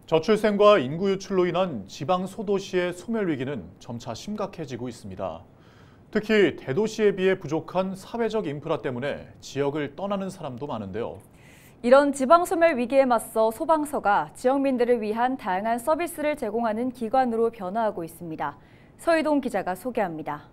저출생과 인구 유출로 인한 지방 소도시의 소멸 위기는 점차 심각해지고 있습니다. 특히 대도시에 비해 부족한 사회적 인프라 때문에 지역을 떠나는 사람도 많은데요. 이런 지방 소멸 위기에 맞서 소방서가 지역민들을 위한 다양한 서비스를 제공하는 기관으로 변화하고 있습니다. 서희동 기자가 소개합니다.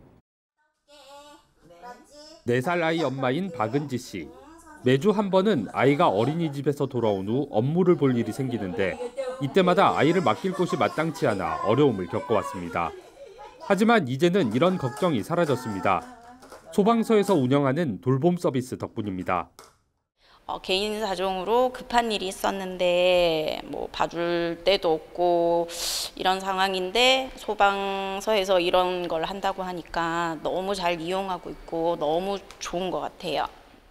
4살 아이 엄마인 박은지 씨. 매주 한 번은 아이가 어린이집에서 돌아온 후 업무를 볼 일이 생기는데 이때마다 아이를 맡길 곳이 마땅치 않아 어려움을 겪어왔습니다. 하지만 이제는 이런 걱정이 사라졌습니다. 소방서에서 운영하는 돌봄 서비스 덕분입니다. 개인 사정으로 급한 일이 있었는데 봐줄 데도 없고 이런 상황인데 소방서에서 이런 걸 한다고 하니까 너무 잘 이용하고 있고 너무 좋은 것 같아요.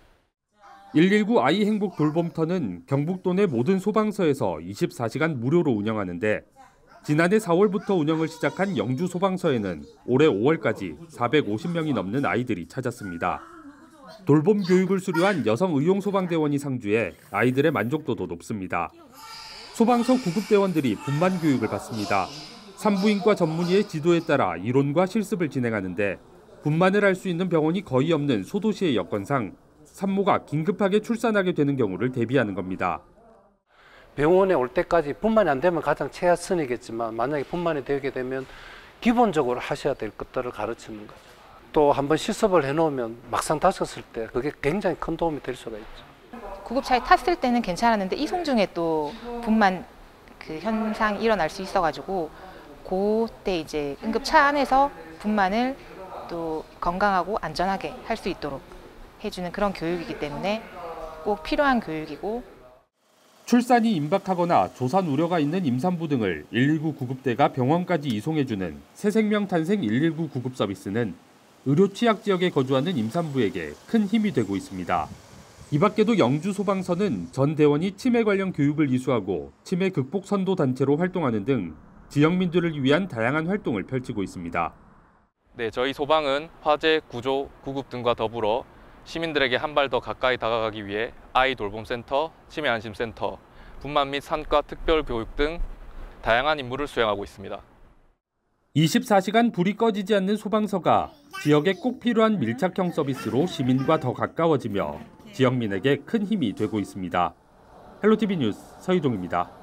119 아이 행복 돌봄터는 경북도 내 모든 소방서에서 24시간 무료로 운영하는데 지난해 4월부터 운영을 시작한 영주 소방서에는 올해 5월까지 450명이 넘는 아이들이 찾았습니다. 돌봄 교육을 수료한 여성 의용 소방대원이 상주해 아이들의 만족도도 높습니다. 소방서 구급대원들이 분만 교육을 받습니다. 산부인과 전문의의 지도에 따라 이론과 실습을 진행하는데 분만을 할 수 있는 병원이 거의 없는 소도시의 여건상 산모가 긴급하게 출산하게 되는 경우를 대비하는 겁니다. 병원에 올 때까지 분만이 안 되면 가장 최하선이겠지만 만약에 분만이 되게 되면 기본적으로 하셔야 될 것들을 가르치는 거죠. 또 한번 실습을 해놓으면 막상 다쳤을 때 그게 굉장히 큰 도움이 될 수가 있죠. 구급차에 탔을 때는 괜찮았는데 이송 중에 또 분만 현상이 일어날 수 있어가지고 그때 이제 응급차 안에서 분만을 또 건강하고 안전하게 할 수 있도록 해주는 그런 교육이기 때문에 꼭 필요한 교육이고. 출산이 임박하거나 조산 우려가 있는 임산부 등을 119 구급대가 병원까지 이송해주는 새생명 탄생 119 구급 서비스는 의료 취약 지역에 거주하는 임산부에게 큰 힘이 되고 있습니다. 이 밖에도 영주 소방서는 전 대원이 치매 관련 교육을 이수하고 치매 극복 선도 단체로 활동하는 등 지역민들을 위한 다양한 활동을 펼치고 있습니다. 네, 저희 소방은 화재, 구조, 구급 등과 더불어 시민들에게 한 발 더 가까이 다가가기 위해 아이 돌봄센터, 치매 안심센터, 분만 및 산과 특별 교육 등 다양한 임무를 수행하고 있습니다. 24시간 불이 꺼지지 않는 소방서가 지역에 꼭 필요한 밀착형 서비스로 시민과 더 가까워지며 지역민에게 큰 힘이 되고 있습니다. 헬로티비 뉴스 서희동입니다.